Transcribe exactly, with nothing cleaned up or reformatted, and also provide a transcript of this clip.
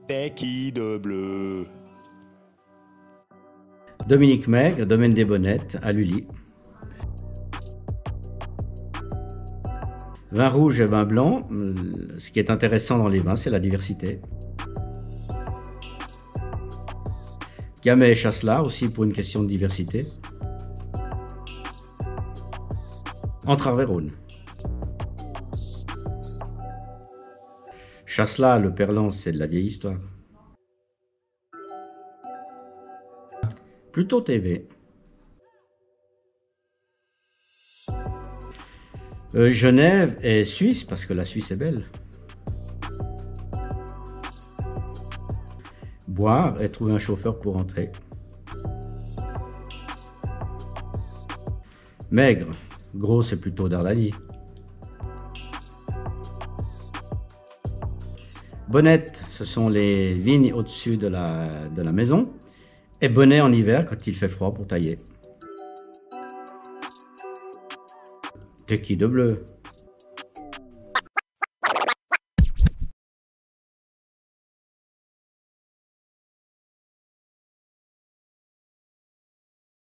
T'es qui de bleu? Dominique Maigre, domaine des Bonnettes, à Lully. Vin rouge et vin blanc, ce qui est intéressant dans les vins, c'est la diversité. Gamay et Chasselas aussi pour une question de diversité. Entre Arveyron. Chasselas, le Perlan, c'est de la vieille histoire. Plutôt T V. Euh, Genève est suisse, parce que la Suisse est belle. Boire et trouver un chauffeur pour rentrer. Maigre, gros c'est plutôt Dardanie. Bonnettes, ce sont les vignes au-dessus de la, de la maison. Et bonnet en hiver quand il fait froid pour tailler. T'es qui de bleu?